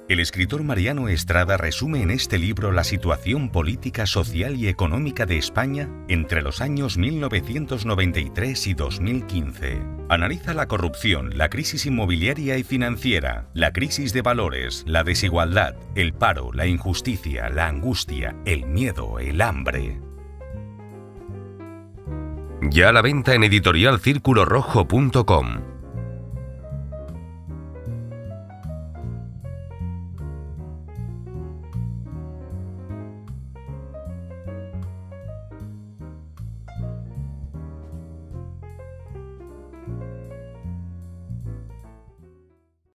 El escritor Mariano Estrada resume en este libro la situación política, social y económica de España entre los años 1993 y 2015. Analiza la corrupción, la crisis inmobiliaria y financiera, la crisis de valores, la desigualdad, el paro, la injusticia, la angustia, el miedo, el hambre. Ya a la venta en editorialcirculorrojo.com.